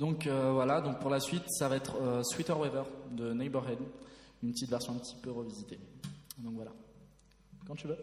Donc voilà, donc pour la suite, ça va être Sweeter Weather de Neighborhood, une petite version un petit peu revisitée. Donc voilà, quand tu veux.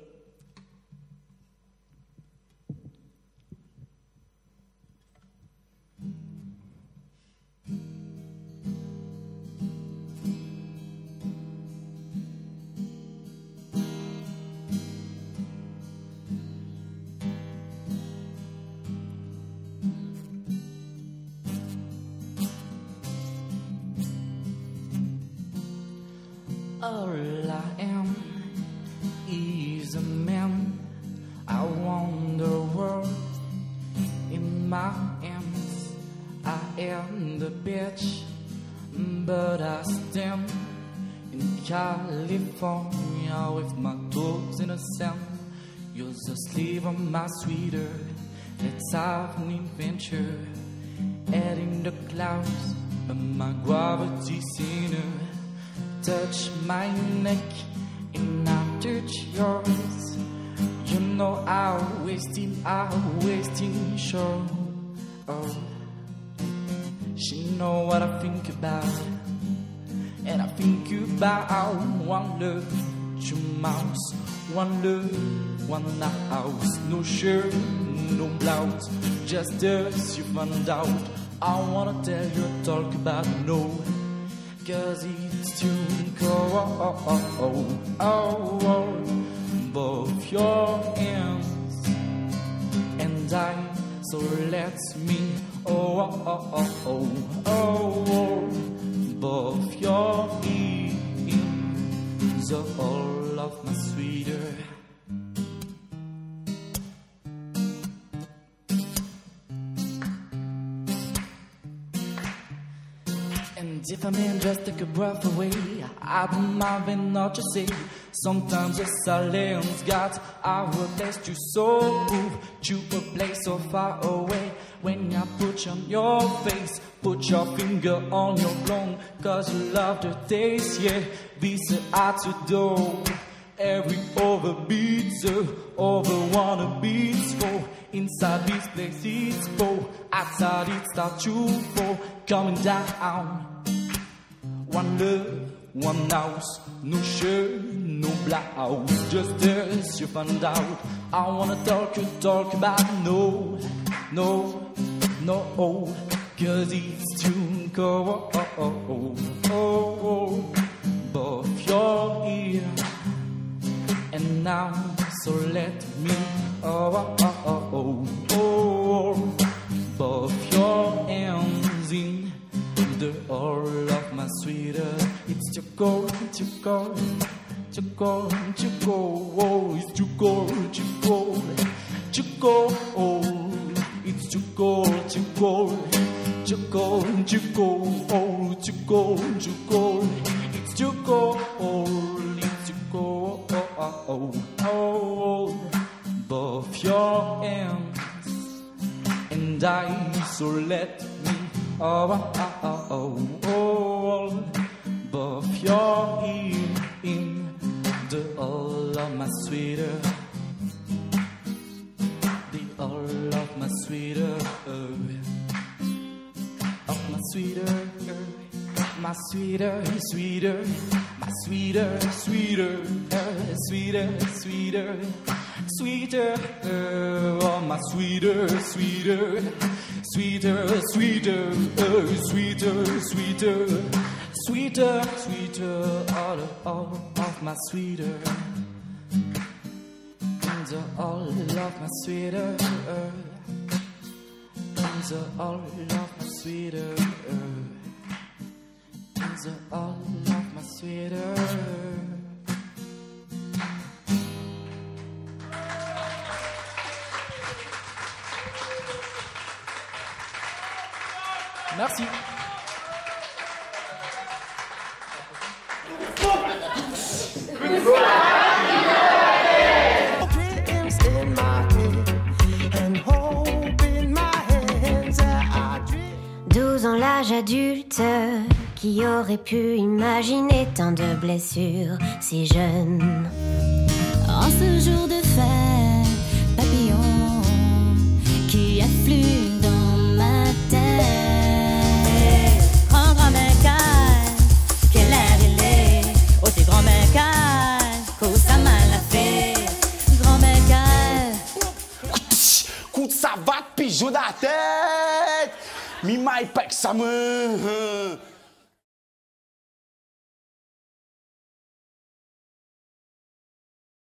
All I am is a man. I want the world in my hands. I am the bitch, but I stand in California with my toes in the sand. You're the slave of my sweeter. Let's have an adventure. Head in the clouds, but my gravity's inner. Touch my neck and I touch yours. You know I'm wasting, sure. Oh, she know what I think about, and I think about one love, two mouths, one love, one house. No shirt, no blouse, just us. You found out. I wanna tell you, talk about no. 'Cause it's too cold, both your hands and I. So let me, both your hands, all of my sweeter. And if a man just take a breath away, I don't mind what you say. Sometimes the silence got our best to so move to a place so far away. When I put on your face, put your finger on your lung, 'cause you love the taste, yeah. This I to do. Every overbeats, over wanna beats for. Inside this place it's full, outside it starts to fall. Coming down. One love, one house, no shirt, no blouse, just as you found out. I wanna talk about no, 'cause it's too cold, both your ear and now, so let me, both your hands in the all of my sweeter. It's too cold, too cold, too cold, too cold. It's too cold, too cold, too cold. It's too cold, too cold, too cold, too cold, too cold, too cold. It's too cold, it's too cold. Both your hands and I, so let me. Both your ear in the all of my sweeter, the all of my sweeter, of my sweeter, my sweeter, sweeter, my sweeter, sweeter, sweeter, sweeter, sweeter, oh my sweeter, sweeter. Sweeter, sweeter, sweeter, sweeter, sweeter, sweeter, all of my sweeter, and all of my sweeter, and all of my sweeter, and all of my sweeter. Merci. Dans l'âge adulte, qui aurait pu imaginer tant de blessures si jeunes? En ce jour de fête, papillon qui afflue dans ma tête. ça va te pigeon dans la tête. Mi mai pek ça me.